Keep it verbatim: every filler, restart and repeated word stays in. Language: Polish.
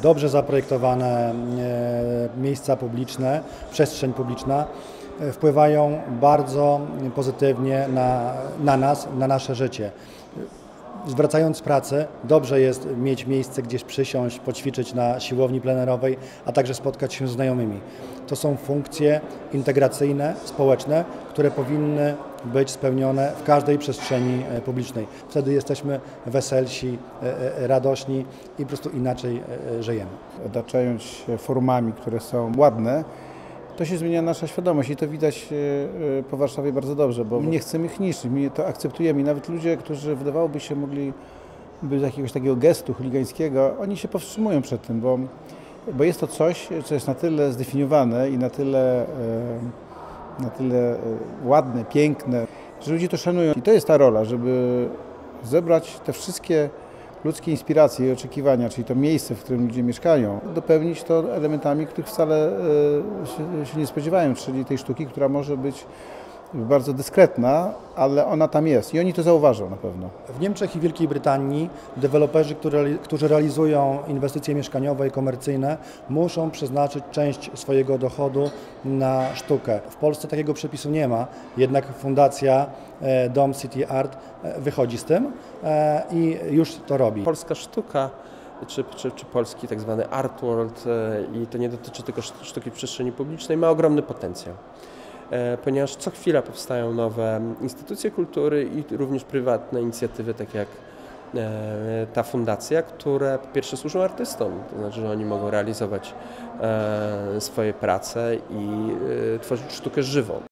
dobrze zaprojektowane miejsca publiczne, przestrzeń publiczna wpływają bardzo pozytywnie na, na nas, na nasze życie. Zwracając z pracy, dobrze jest mieć miejsce gdzieś przysiąść, poćwiczyć na siłowni plenerowej, a także spotkać się z znajomymi. To są funkcje integracyjne, społeczne, które powinny być spełnione w każdej przestrzeni publicznej. Wtedy jesteśmy weselsi, radośni i po prostu inaczej żyjemy. Otaczając się formami, które są ładne, to się zmienia nasza świadomość i to widać po Warszawie bardzo dobrze, bo my nie chcemy ich niszczyć, my to akceptujemy i nawet ludzie, którzy wydawałoby się mogli być z jakiegoś takiego gestu chuligańskiego, oni się powstrzymują przed tym, bo, bo jest to coś, co jest na tyle zdefiniowane i na tyle, na tyle ładne, piękne, że ludzie to szanują. I to jest ta rola, żeby zebrać te wszystkie ludzkie inspiracje i oczekiwania, czyli to miejsce, w którym ludzie mieszkają, dopełnić to elementami, których wcale się, się nie spodziewają, czyli tej sztuki, która może być bardzo dyskretna, ale ona tam jest i oni to zauważą na pewno. W Niemczech i Wielkiej Brytanii deweloperzy, którzy, którzy realizują inwestycje mieszkaniowe i komercyjne, muszą przeznaczyć część swojego dochodu na sztukę. W Polsce takiego przepisu nie ma, jednak Fundacja Dom City Art wychodzi z tym i już to robi. Polska sztuka Czy, czy, czy polski tak zwany art world, i to nie dotyczy tylko sztuki w przestrzeni publicznej, ma ogromny potencjał. Ponieważ co chwila powstają nowe instytucje kultury i również prywatne inicjatywy, tak jak ta fundacja, które po pierwsze służą artystom, to znaczy, że oni mogą realizować swoje prace i tworzyć sztukę żywą.